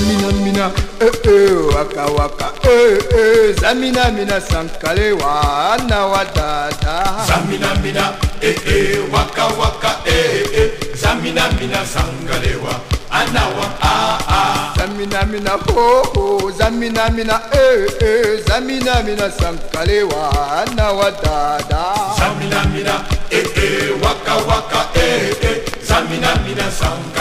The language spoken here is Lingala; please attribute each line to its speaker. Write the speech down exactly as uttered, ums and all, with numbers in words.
Speaker 1: Zamina mina eh eh waka waka eh eh Zamina mina sankale wana wadada.
Speaker 2: Zamina mina eh eh waka waka eh eh Zamina mina sankale wana wa ah ah.
Speaker 1: Zamina mina ho ho Zamina mina eh eh Zamina mina sankale wana wadada.
Speaker 2: Zamina mina eh eh waka waka eh eh Zamina mina sankale